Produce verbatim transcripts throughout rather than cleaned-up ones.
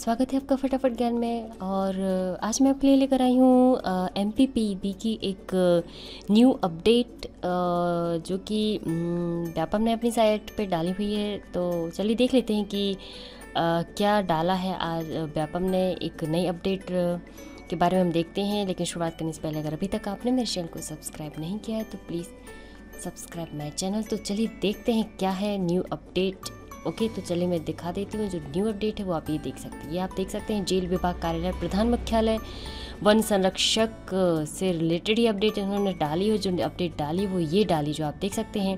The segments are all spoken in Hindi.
स्वागत है आपका फटाफट ज्ञान में। और आज मैं आपके लिए लेकर आई हूँ M P P E B की एक न्यू अपडेट जो कि व्यापम ने अपनी साइट पे डाली हुई है। तो चलिए देख लेते हैं कि आ, क्या डाला है आज व्यापम ने। एक नई अपडेट के बारे में हम देखते हैं, लेकिन शुरुआत करने से पहले अगर अभी तक आपने मेरे चैनल को सब्सक्राइब नहीं किया है तो प्लीज़ सब्सक्राइब माई चैनल। तो चलिए देखते हैं क्या है न्यू अपडेट। ओके okay, तो चलिए मैं दिखा देती हूँ। जो न्यू अपडेट है वो आप ये देख सकते हैं। ये आप देख सकते हैं जेल विभाग कार्यालय प्रधान मुख्यालय वन संरक्षक से रिलेटेड ही अपडेट इन्होंने डाली है। जो अपडेट डाली वो ये डाली जो आप देख सकते हैं,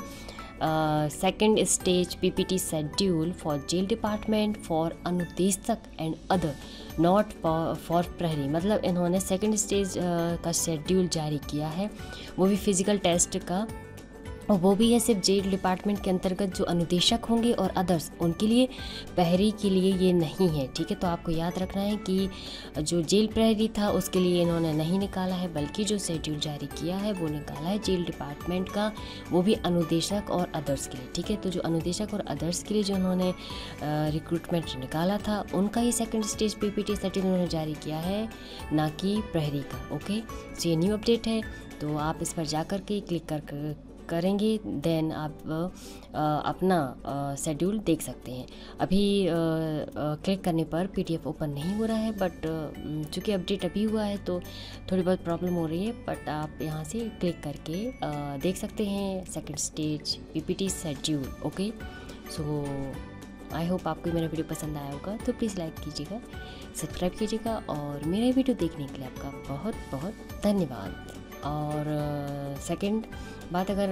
second stage PPT schedule for jail department for अनुदेशक एंड अदर नॉट फॉर प्रहरी। मतलब इन्होंने सेकंड स्टेज uh, का शेड्यूल जारी किया है, वो भी फिजिकल टेस्ट का, और वो भी है सिर्फ जेल डिपार्टमेंट के अंतर्गत जो अनुदेशक होंगे और अदर्स, उनके लिए। प्रहरी के लिए ये नहीं है, ठीक है। तो आपको याद रखना है कि जो जेल प्रहरी था उसके लिए इन्होंने नहीं निकाला है, बल्कि जो शेड्यूल जारी किया है वो निकाला है जेल डिपार्टमेंट का, वो भी अनुदेशक और अदर्स के लिए, ठीक है। तो जो अनुदेशक और अदर्स के लिए जो उन्होंने रिक्रूटमेंट निकाला था उनका ही second stage P P T schedule उन्होंने जारी किया है, ना कि प्रहरी का। ओके, तो ये न्यू अपडेट है, तो आप इस पर जा कर के क्लिक कर करेंगे देन आप आ, अपना शेड्यूल देख सकते हैं। अभी आ, आ, क्लिक करने पर पीडीएफ ओपन नहीं हो रहा है, बट चूँकि अपडेट अभी हुआ है तो थोड़ी बहुत प्रॉब्लम हो रही है। बट आप यहाँ से क्लिक करके आ, देख सकते हैं second stage PPT schedule. Okay, so I hope आपको मेरा वीडियो पसंद आया होगा, तो प्लीज़ लाइक कीजिएगा, सब्सक्राइब कीजिएगा, और मेरा वीडियो देखने के लिए आपका बहुत बहुत धन्यवाद। और सेकंड uh, बात, अगर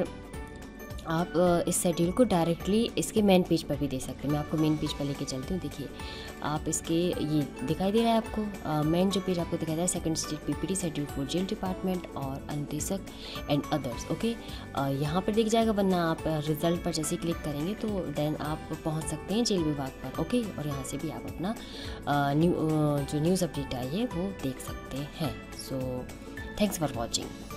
आप uh, इस शेड्यूल को डायरेक्टली इसके मेन पेज पर भी दे सकते हैं। मैं आपको मेन पेज पर लेके चलती हूँ। देखिए आप इसके, ये दिखाई दे रहा है आपको मेन uh, जो पेज आपको दिखाई दे रहा है, second stage PPT schedule for jail department और अनुदेशक एंड अदर्स। ओके, यहाँ पर दिख जाएगा, वरना आप रिजल्ट पर जैसे क्लिक करेंगे तो देन आप पहुँच सकते हैं जेल विभाग पर। ओके, और यहाँ से भी आप अपना uh, न्यू uh, जो न्यूज़ अपडेट आई है वो देख सकते हैं। So thanks for watching.